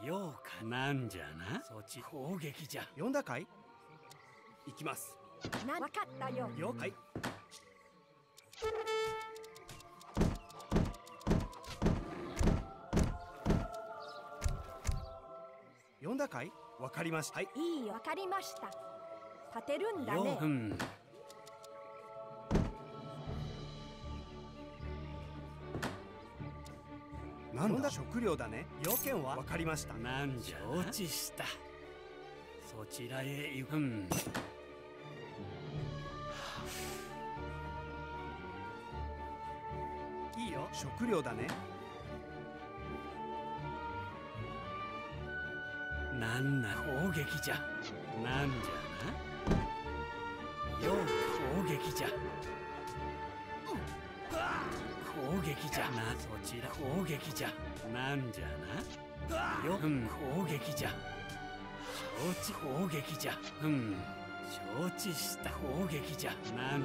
ようかなんじゃな。そっち攻撃じゃ。 呼んだかい？行きます。 わかったよ。 了解。呼んだかい？わかりました。はい。 いい、わかりました。立てるんだね。 なんだ？食料だね。要件はわかりました。 なんじゃ承知した。そちらへ行く。 いいよ。食料だね。 なんな攻撃じゃ。なんじゃな。よう攻撃じゃ。攻撃じゃな。そちら攻撃じゃ。なんじゃな。よ攻撃じゃ。承知攻撃じゃ。承知した攻撃じゃ。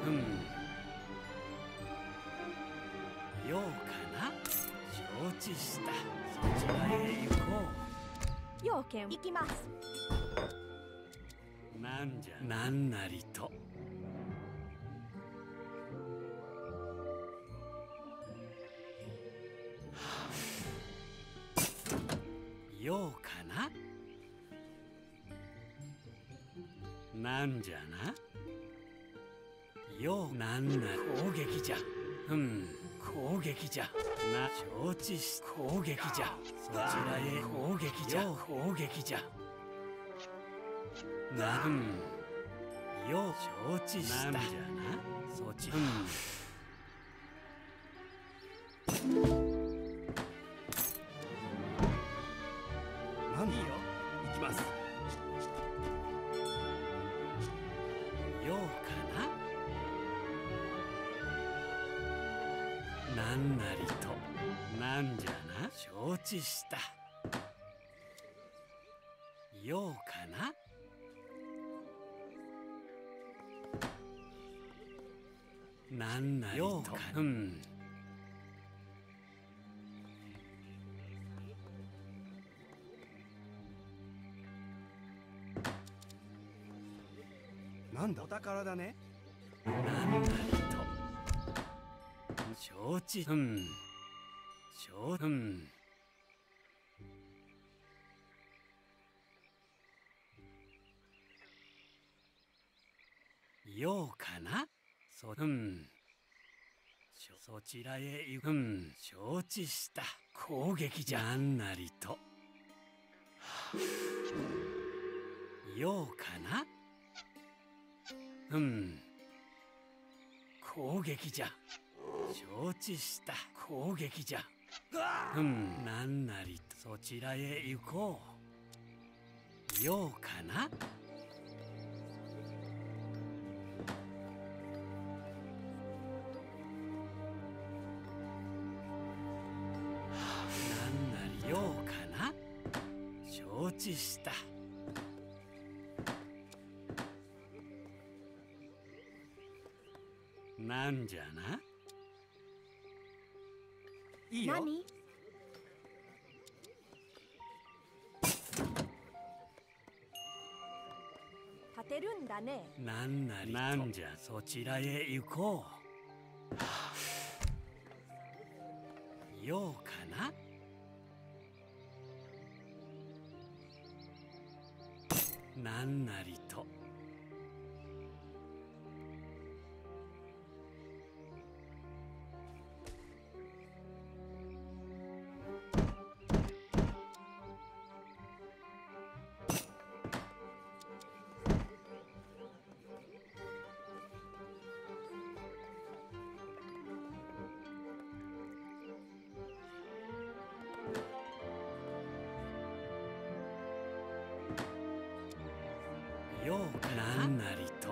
ようかな。承知した。そちらへ行こう。要件行きます。 なんじゃなんなりと。ようかな。なんじゃな。ようなんな攻撃じゃ。攻撃じゃ。な承知し攻撃じゃ。そちらへ攻撃じゃ。攻撃じゃ。よう承知した。なんじゃな。そち何よ。行きます。 ようかな。なんなりと。なんじゃな。承知した。ようかな。なんなりと。 なんだ？お宝だね。 なんなりと。承知。ようかな。そちらへ行く。承知した。攻撃じゃ。なんなりと。ようかな。攻撃じゃ。承知した。攻撃じゃ。なんなりと。そちらへ行こう。ようかな。ようかな。承知した。なんじゃな。 いいよ。 何？立てるんだね。 なんなりと。なんじゃ。そちらへ行こう。ようかな。なんなりと。ようかな。なんなりと。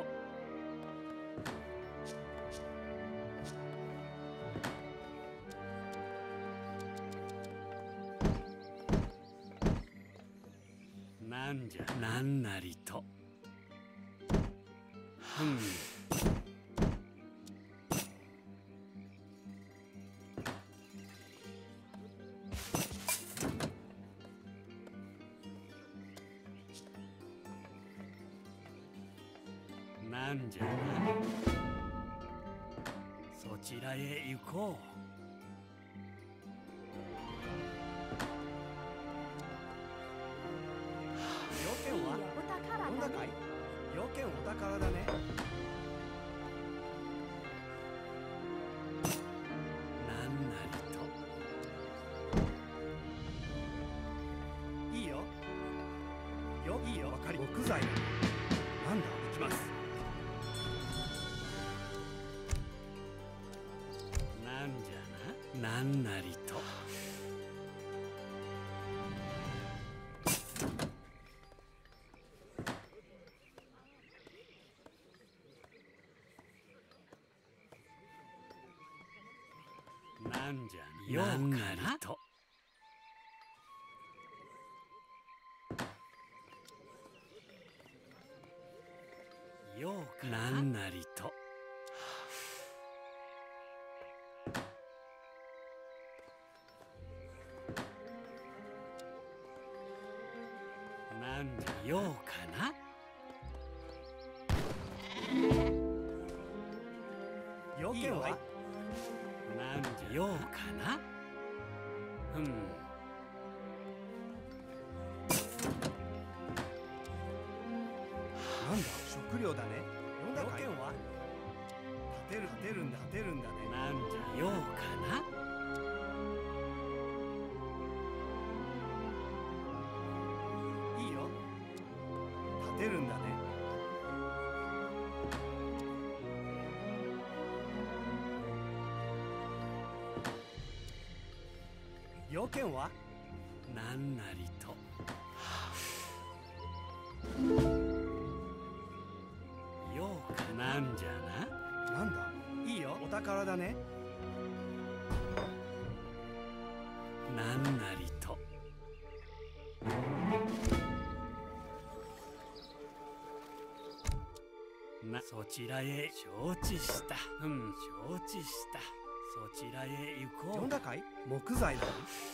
なんじゃ。なんなりと。 なんじゃな。そちらへ行こう。 要件はお宝どんなかい？要件お宝だね。 なんなりと。 いいよ。いいよ。わかり。木材だ。なんだ。行きます。 なんじゃな。なんなりと。なんじゃようかなと。ようかなんなりと。なんじゃようかな。 要件は？ なんじゃようかな。うん。 なんだ。食料だね。要件は？立てるんだね。 なんじゃようかな。 いいよ。立てるんだね。要件は？ なんなりと。ようかなんじゃな。 なんだ。いいよ。お宝だね。 なんなりと。そちらへ承知した。うん、承知した。そちらへ行こう。 呼んだかい？木材だ。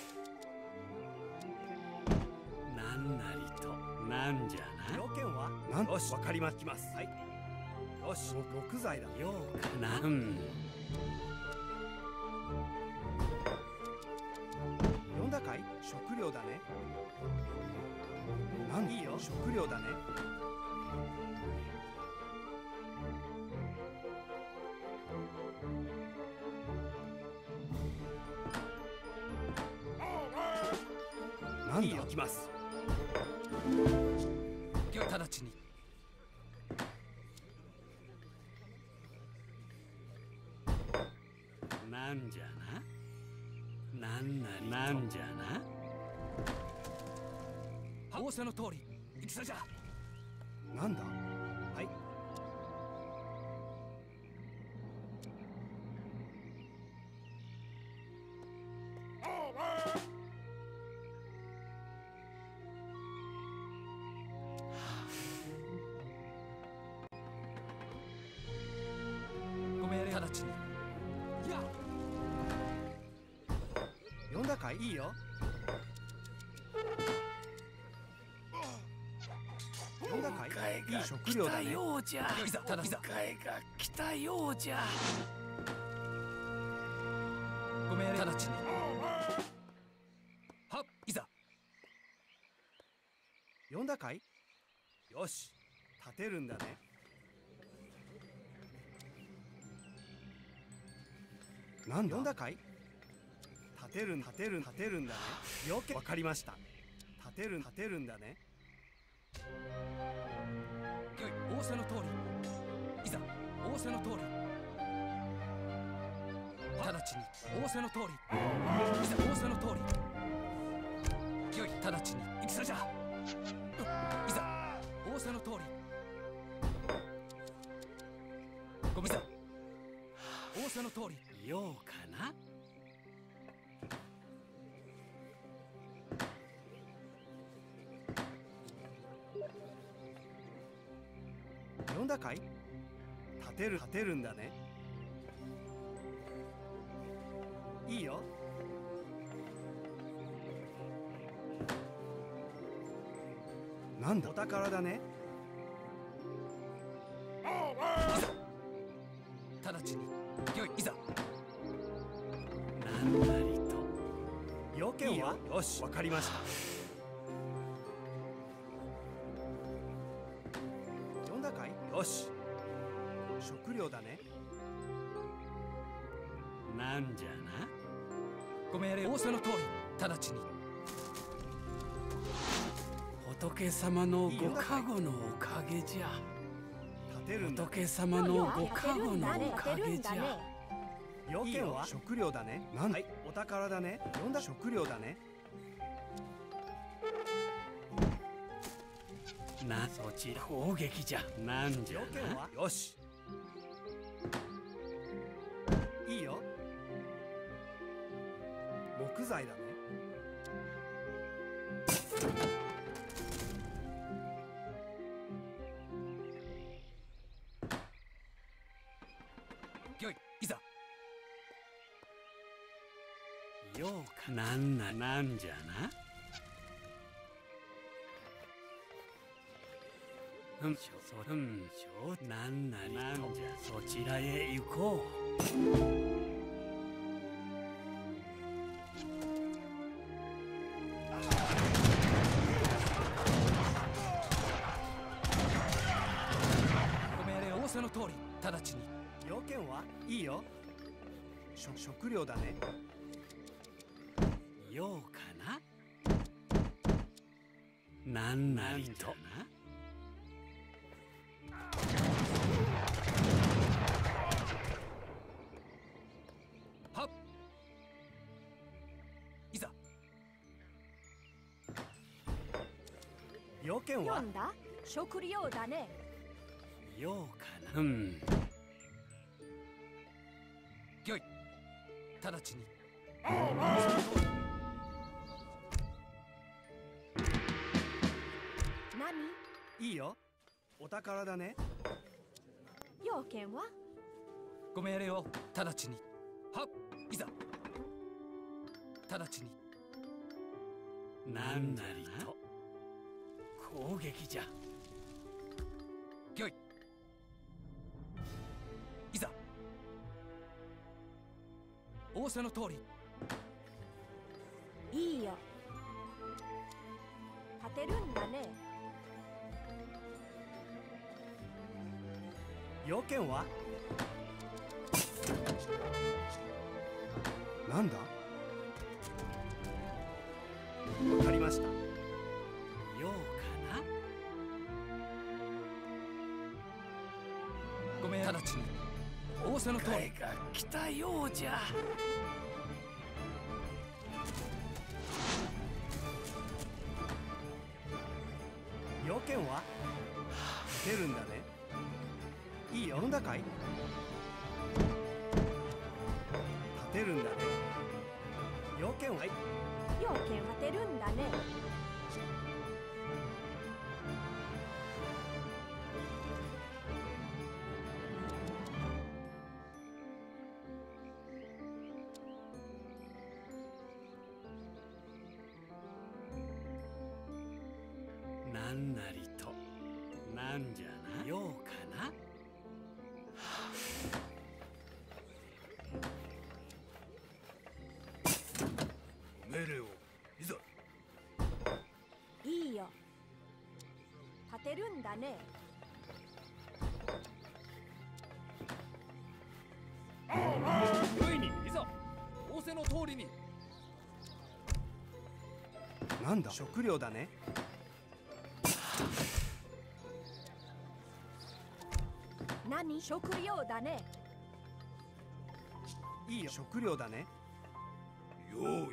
なんなりと。なんじゃな。 要件は？よし、わかりまきます。はい。よし、木材だ。 ようかな。うん。 呼んだかい？食料だね。いいよ。食料だね。なんだ。いいよ。行きます。 直ちに。なんじゃな。なんなり。なんじゃな。仰せの通り戦じゃ。 なんだ。はい。 ご命令直ちに。や。 呼んだかい？いいよ。呼んだかい？いい食料だね。 ようじゃ。いざただいざ。迎えが来たようじゃ。ご命令直ちに。はっ、いざ。 呼んだかい？よし、立てるんだね。なんだ。呼んだかい？立てるんだね。よけ。わかりました。立てるんだね。 よい、仰せの通り。いざ、仰せの通り。直ちに、仰せの通り。いざ、仰せの通り。よい、直ちに、戦じゃ。いざ、仰せの通り。ごめんなさい。仰せの通り。ようかな。 呼んだかい？立てるんだね。いいよ。なんだ。お宝だね。 要件はよし、わかりました。呼んだかい？よし。食料だね。 なんじゃな。 ご命令仰せの通り直ちに。 仏様のご加護のおかげじゃ。 立てるんだ。 仏様のご加護のおかげじゃ。 要件は食料だね。はい、お宝だね。呼んだ食料だね。 な、そちら攻撃じゃ。なんじゃ要件な。 はよし。いいよ。木材だね。 よい、いざ。 ようかなんじゃな。なんなりとそちらへ行こう。 ご命令仰せの通り直ちに。 要件はいいよ。食料だね。 ようかな。なんなりとな。 はっ。いざ。 要件は読んだ食料だね。 ようかな。 よい、直ちに。 何？ いいよ。お宝だね。 要件は？ ご命令を直ちに。はっ。いざ。直ちに。 なんなりと攻撃じゃ。 よい。いざ。仰せの通り。 いいよ。立てるんだね。 要件はなんだ？わかりました。 ようかな。 ご命令直ちに。仰せの通り。 迎えが来たようじゃ。 要件は出るんだね。いいよ。呼んだかい？立てるんだね。要件は要件は出るんだね。 なんなりとなんじゃな。ようかな。 命令を。いざ。 いいよ。立てるんだね。 よいに。いざ。仰せの通りに。 なんだ？食料だね。 何？食料だね。 いいよ。食料だね。 用意。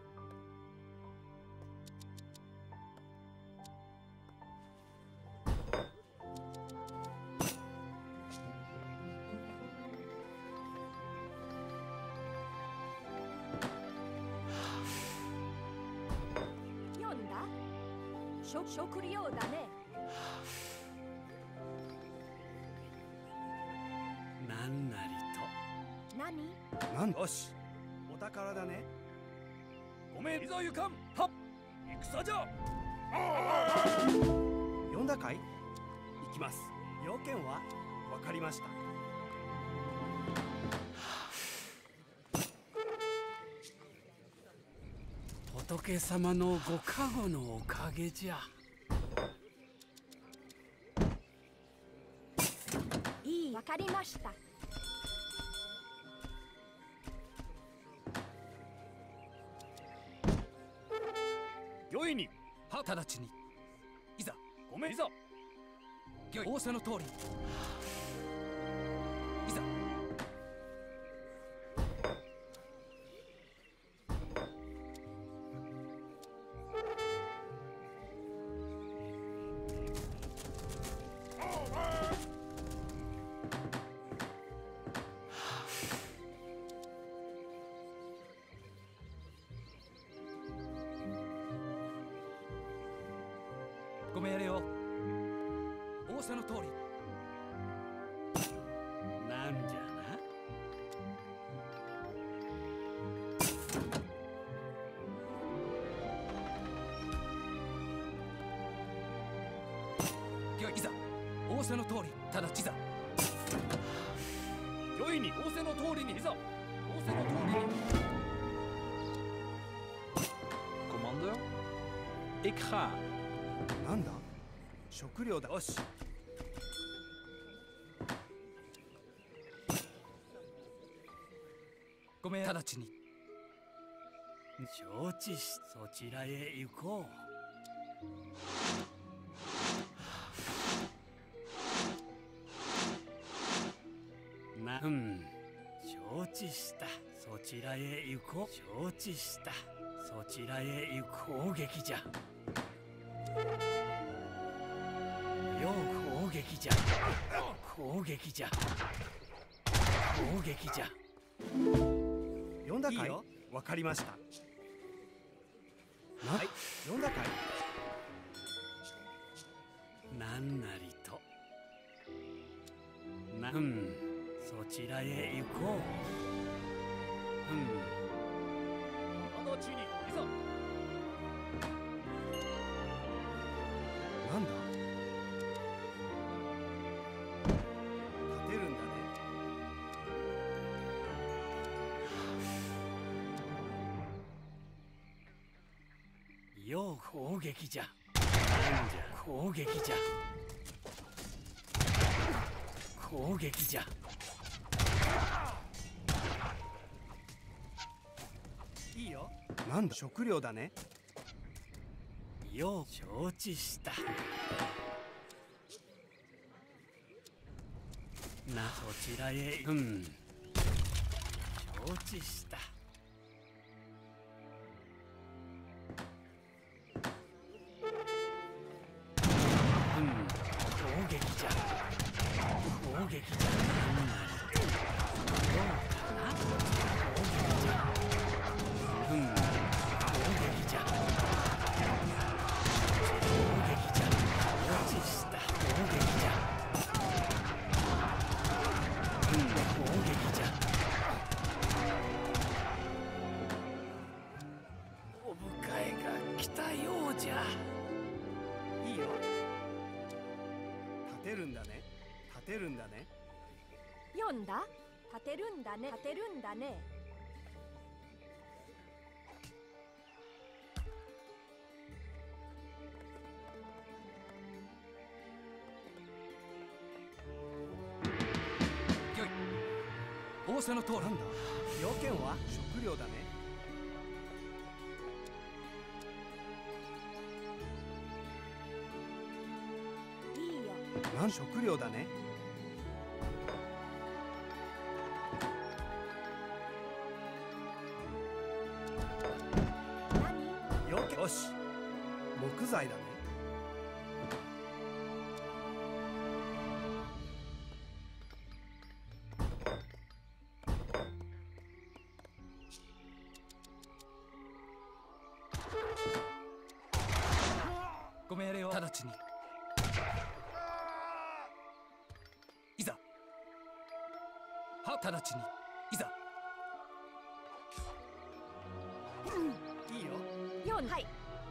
読んだ？食料だね。 なんなり何？ なんよし。お宝だね。 ごめん。いざ行かん。はっ。戦じゃ。 呼んだかい？行きます。要件はわかりました。 仏様のご加護のおかげじゃ。 いい、わかりました。 御意に。 は直ちに。いざ。 ごめん。いざ。 御意。仰せの通り。いざ。ご命令を。仰せの通り。 なんじゃな。 御意。いざ。仰せの通り。直ちざ。 御意に。 仰せの通りに。いざ。仰せの通りに。 Commandeur, ik ga. なんだ食料だ。よし。 ごめん。直ちに。 承知し、そちらへ行こう。承知した。そちらへ行こう。承知した。そちらへ行く。攻撃じゃ。よう攻撃じゃ。攻撃じゃ。攻撃じゃ。 呼んだかい？わかりました。はい、呼んだかい？ なんなりと。そちらへ行こう。直ちに。いざ。 なんだ立てるんだね。 よう攻撃じゃ。なんじゃ攻撃じゃ。攻撃じゃ。 いいよ。なんだ食料だね。 よう承知した。そちらへ。承知した。攻撃じゃ。攻撃じゃ。なんなり。どうかな。攻撃じゃ。攻撃じゃ。攻撃じゃ。承知した。攻撃じゃ。攻撃じゃ。お迎えが来たようじゃ。 いいよ。立てるんだね。立てるんだね。 読んだ？立てるんだね。立てるんだね。 御意。仰せの通り。 なんだ要件は食料だね。 いいよ。 なん食料だね。 何？ 要件よし。木材だね。 ご命令を。直ちに。いざ。は直ちに。いざ。 いいよ。 読ん。はい。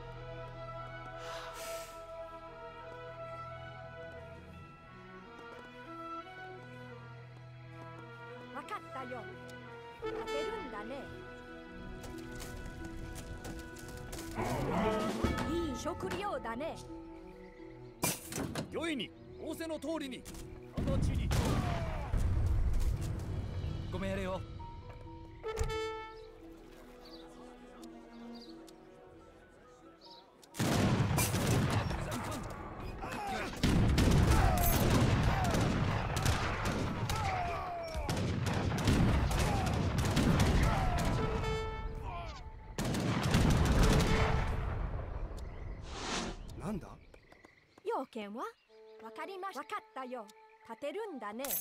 わかったよ。立てるんだね。 いい食料だね。 良いに仰せの通りに直ちに。 ご命令を。 なんだ。 要件はわかりました。わかったよ。立てるんだね。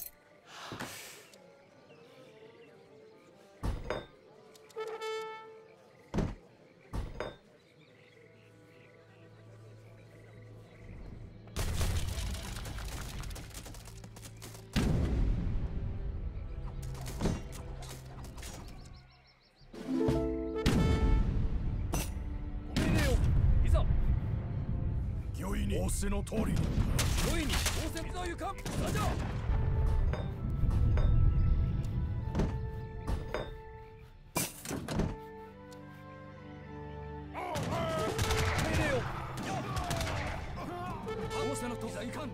ご命令を。いざ。 御意に仰せの通りに。 良いに仰せのゆかん。さじゃ。命令を。 仰せのとざいかん。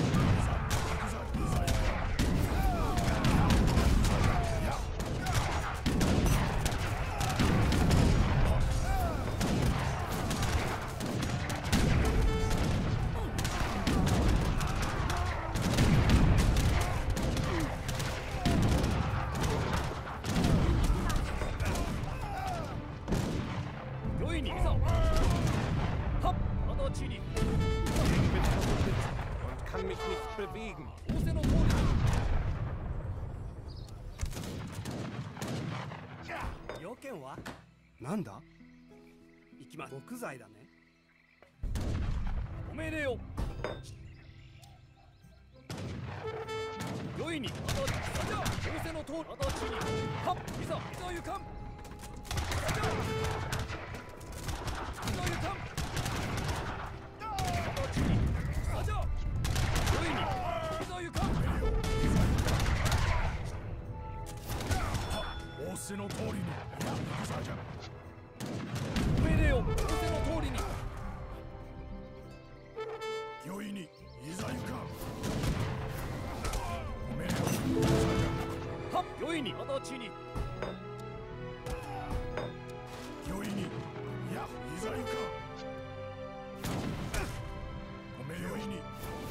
良いにいざ。はっ直ちに。 kann mich nicht bewegen. 仰せの通りに。 要件はなんだ。行きます。木材だね。 ご命令を。良いに直ちに。さじゃ仰せの通り直ちに。はっいざいざゆかん。さじゃいざゆかん。直ちに。さじゃ良いにいざゆかん。 仰せの通りに。さじゃ。 ご命令を。仰せの通りに。 御意にいざゆか。ご命令を。 はっ良いに直ちに。 御意に。いや、いざゆか。ご命令に。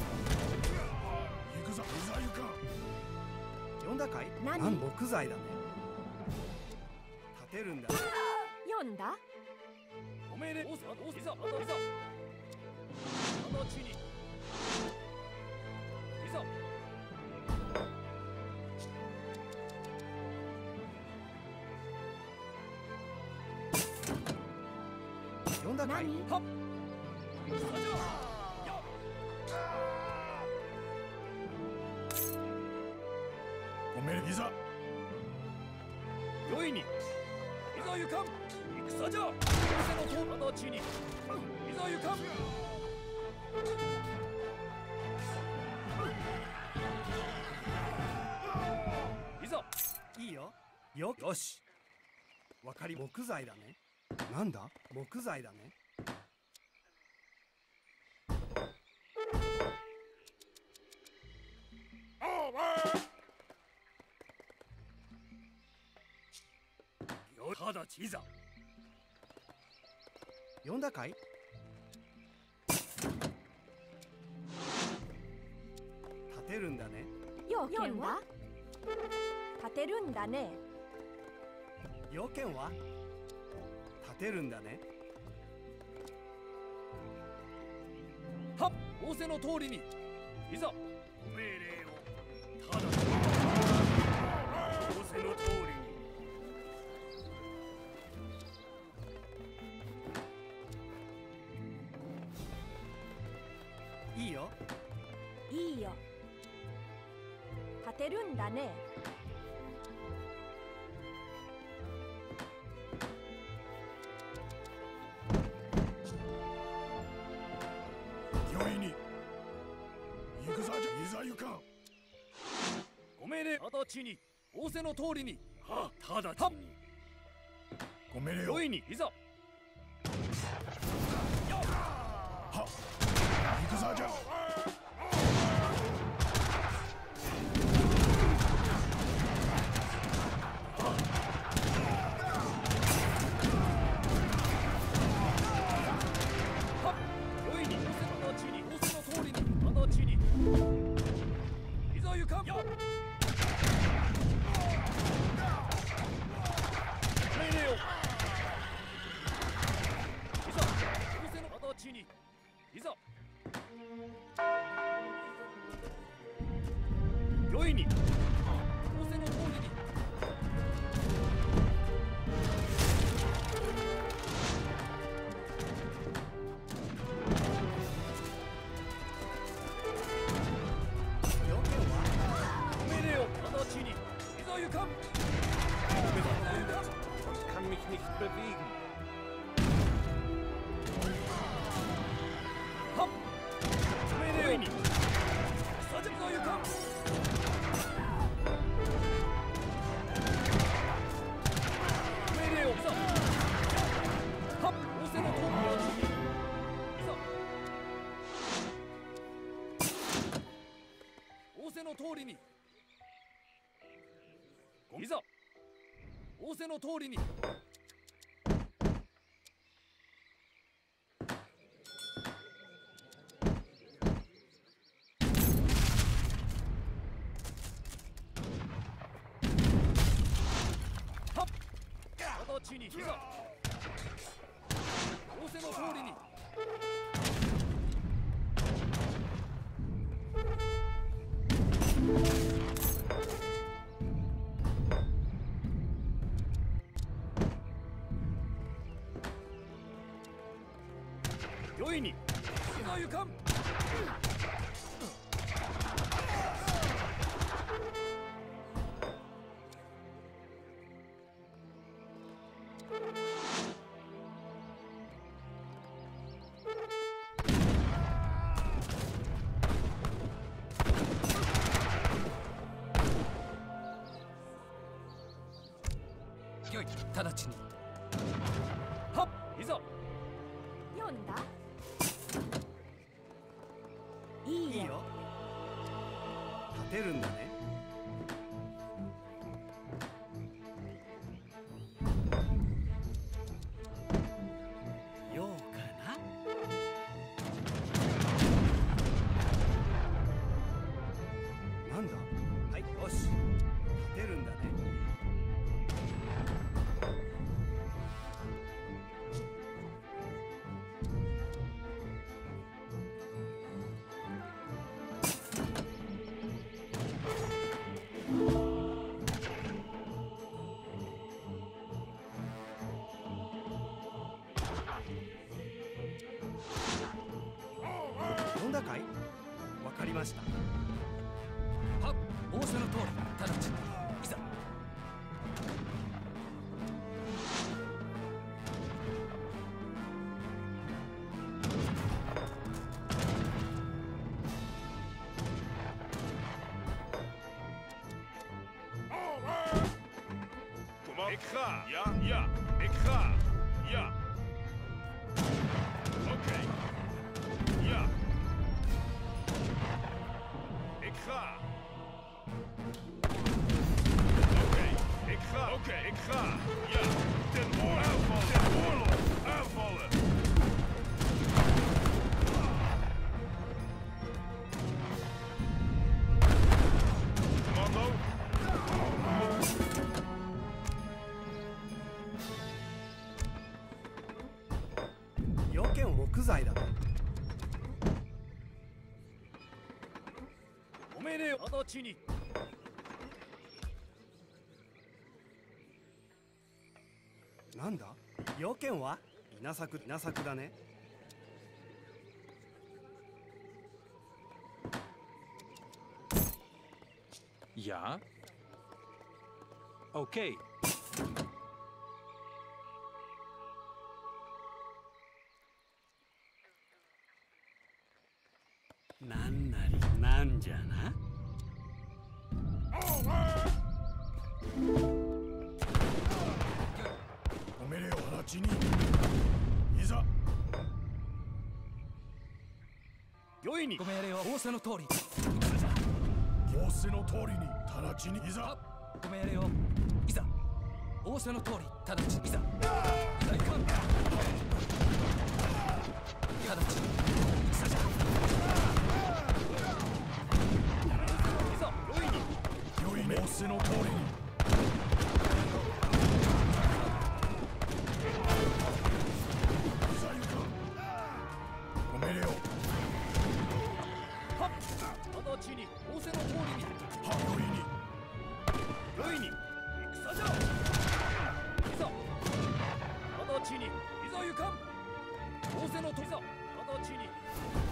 行くぞ、いざゆか。 読んだかい。 何なん木材だね。立てるんだ。 読んだ。 ご命令。おさおいざいざ。直ちに。いざ。 読んだかい。 何。 はっさじゃや。 ご命令いざ。 良いにいざゆかん。戦じゃ仰せのと直ちに。いざゆかん。いざ。 いいよ。よし。わかり。木材だね。なんだ。木材だね。 よ直ちいざ。 読んだかい。立てるんだね。 要件は立てるんだね。 要件は立てるんだね。 はっ仰せの通りに。いざ。ご命令を。ただ仰せの通りに。 いいよ。 いいよ。立てるんだね。 御意に。行くぞ、いざゆか。 ご命令直ちに。仰せの通りに。はっ直ちに。 ご命令を。 良いにいざ。 かんよ。 命令を。 いざ仰せの形に。いざ御意に。 仰せの通りに。 命令を。 形に。いざ行かん。 Ich kann mich nicht bewegen. はっ。 命令に。 さじざ行かん。 命令を。 いざ。はっ。仰せの通りに。いざ。仰せの通りに。いざ。仰せの通りに。はっ。形に。いざ。仰せの通りに。 御意に。 いざ行かん。よい、直ちに。はっ。いざ。 読んだ。いいよ。 いいよ。立てるんだね。 ようかな。 なんだ。はい、よし。立てるんだね。読んだかい。わかりました。 はっ。仰せの通り、直ちに。いざ。 Ik ga. Ja, ja. Ik ga. Ja. Oké. Ja. Ik ga. Oké. Ik ga. Oké, ik ga. Ja. Ten oorlog. Ten oorlog. Aanvallen. Commando. 要件を木材だね。 お命令を。 形に。 なんだ。要件は稲作だね。 Ja. Oké. なんなりなんじゃな。 お命令を。直ちに。いざ。御意に。 ご命令は仰せの通り。 仰せの通りに。直ちに。いざ。 ご命令を。いざ。仰せの通り、直ちに。いざ。いざ行かん。直ちに。戦じゃ。いざ。御意に。 直ちに仰せの通りに。 はよいによいに戦じゃ。いざ直ちにいざ行かん。仰せのといざ直ちに。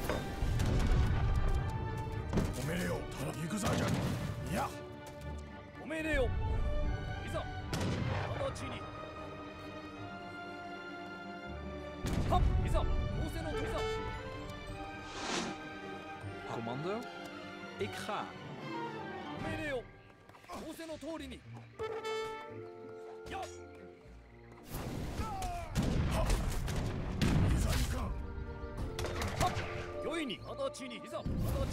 おめえよただ行くざじゃ。いやご命令よ。いざ直ちに。はっいざ仰せのといざ。 Commando, ik ga. ご命令よ。仰せの通りに。やっいざ行かん。 はっよいに直ちにいざ直ちに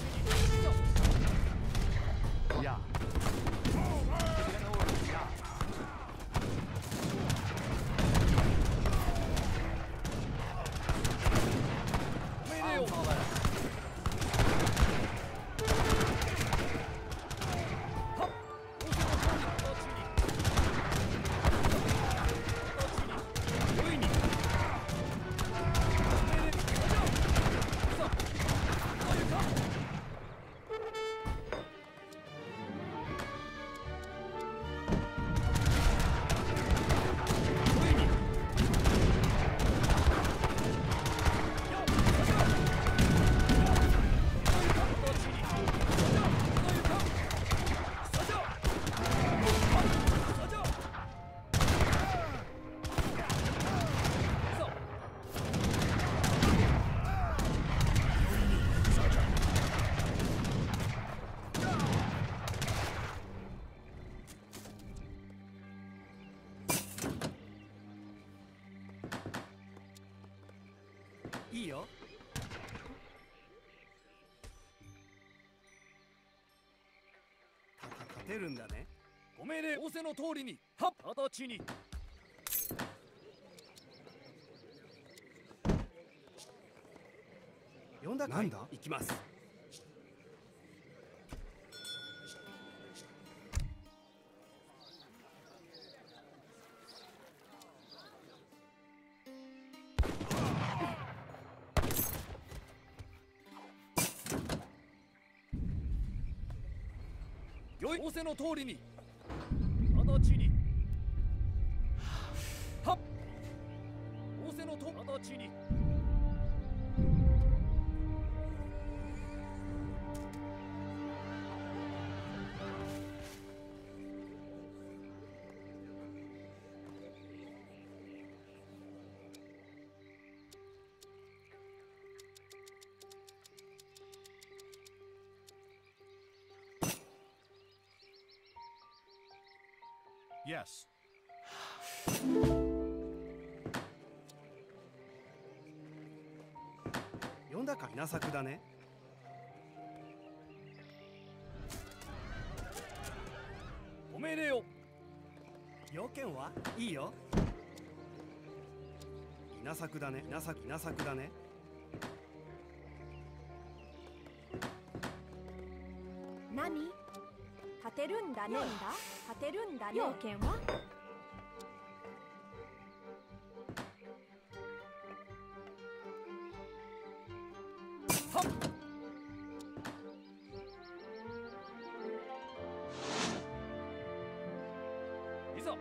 いざ。 やご命令よ。 いいよ。立てるんだね。 ご命令仰せの通りに。はっ直ちに。 呼んだかい。なんだ。行きます。 よい仰せの通りに。直ちに。はっ仰せのと直ちに。 Yes. 呼んだか。稲作だね。 ご命令よ。 要件はいいよ。稲作だね。稲作だね。 何？立てるんだね。立てるんだね。要件は？ はっいざ。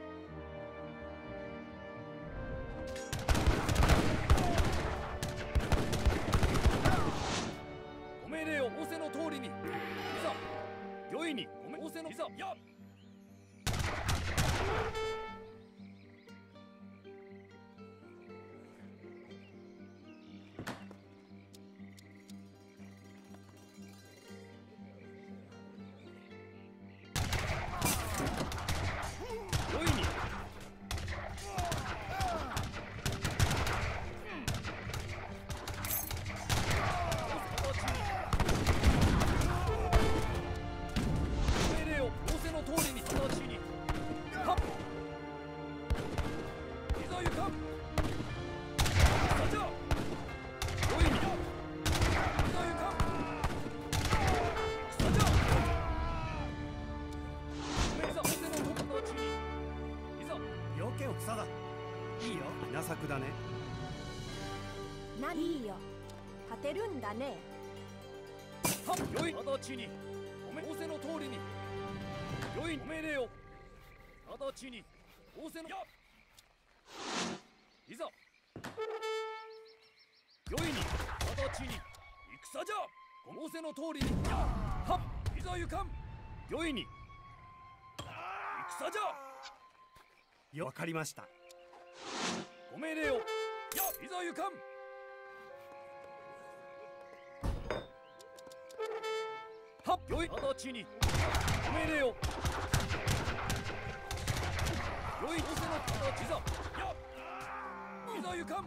ご命令を仰せの通りに。いざ。よいに仰せのいざ。やっよいに。命令を仰せの通りに。直ちに。はっいざ行かん。さじゃよいに。いざ行かん。さじゃいざ仰せの直ちに。いざ。 要件を草だ。いいよ。稲作だね。 何？いいよ。立てるんだね。 はっよい直ちに仰せの通りによい命令を直ちに仰せのやいざよいに直ちに戦じゃ仰せの通りにはっいざ行かんよいに戦じゃよ、わかりました。 ご命令をやいざ行かんはっよい直ちにご命令をよい仰せのいざやいざ行かん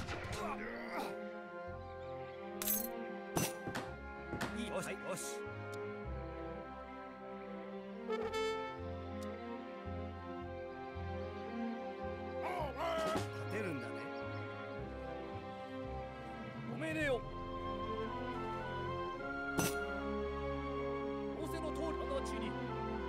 よし、よし。立てるんだね。 ご命令を仰せの通り直ちに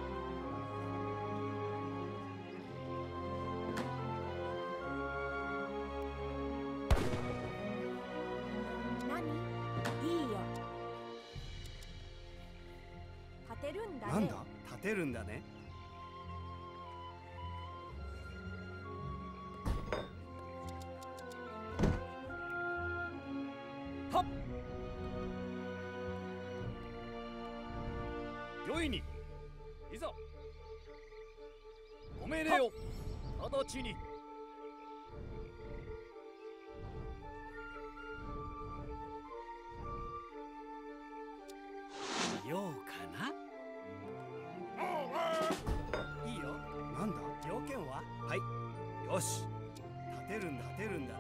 何？いいよ。立てるんだね。 なんだ？立てるんだね。 はっよいにいざご命令を直ちにようかな。 いいよ。なんだ？条件は？はい。よし。立てるんだ、立てるんだね。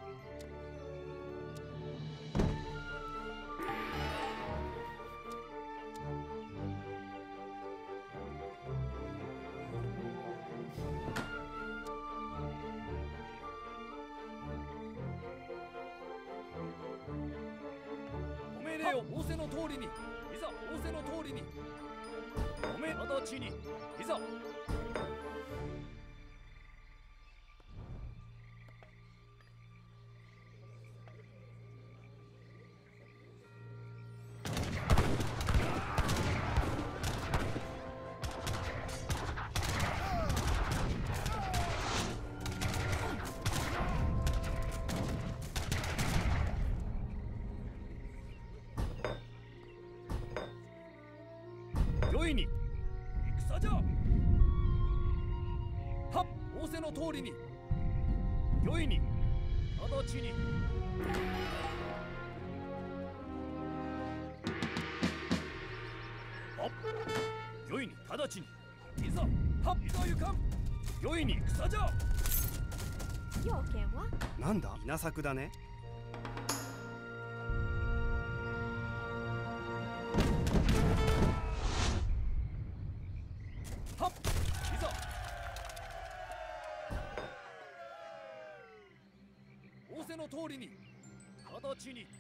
ご命令を仰せの通りにいざ仰せの通りにご命直ちにいざよいに戦じゃはっ仰せの通りによいに直ちにはっよいに直ちにいざはっいざ行かんよいに戦じゃ要件は？ なんだ？稲作だね。 はっいざ仰せの通りに直ちに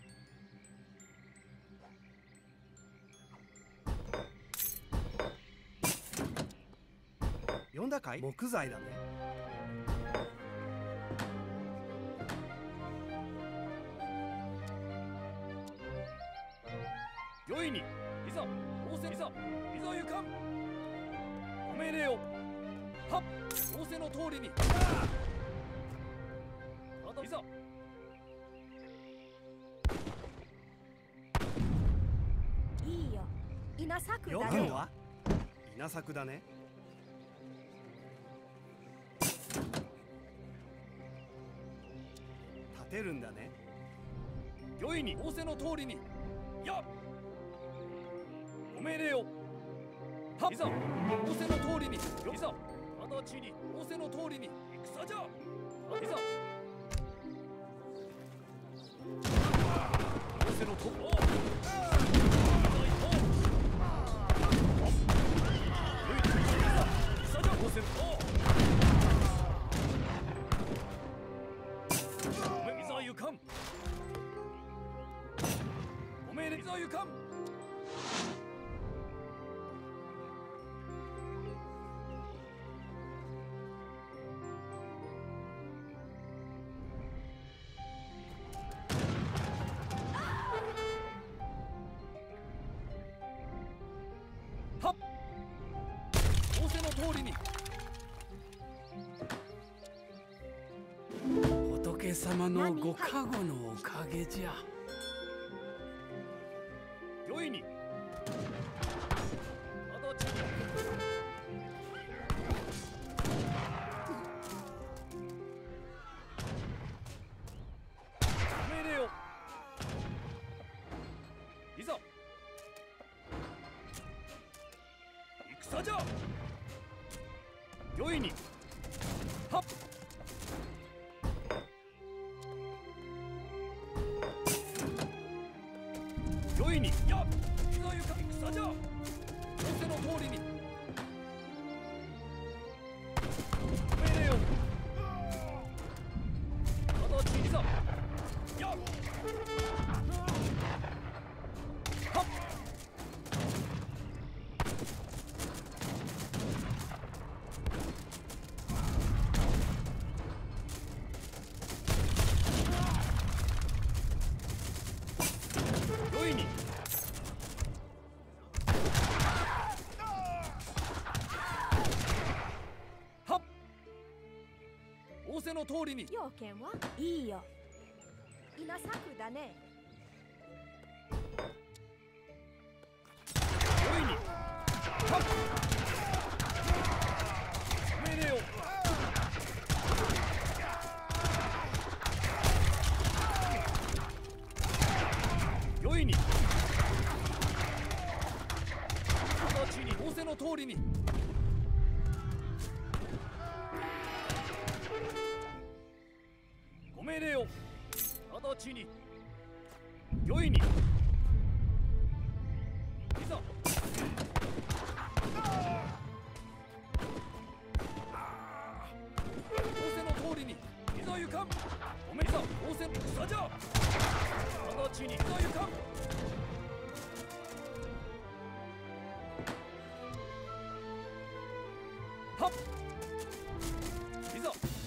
呼んだかい？木材だね。 よいにいざ仰せいざいざ行かんご命令をはっ仰せの通りにいざいいよ。稲作条だね。 件は？稲作だね。立てるんだね。 よいに仰せの通りにやご命令をはいざ仰せの通りにいざ直ちに仰せの通りに戦じゃいざ仰せの通りご命令いざ行かん様のご加護のおかげじゃ。 御意に直ちに命令を。いざ戦じゃ。御意にはっ。御意にやっ。いざゆか戦じゃ。仰せの通りに命令を。直ちにいざやっ。はっ。御意にはっ。仰せの通りに要件はいいよ。稲作だね。 御意にはっ。命令を。御意に直ちに仰せの通りに。ご命令を。直ちに御意にいざ。仰せの通りにいざゆかん。ごめんいざ仰せ戦じゃ。直ちにいざゆかん。はっ。いざ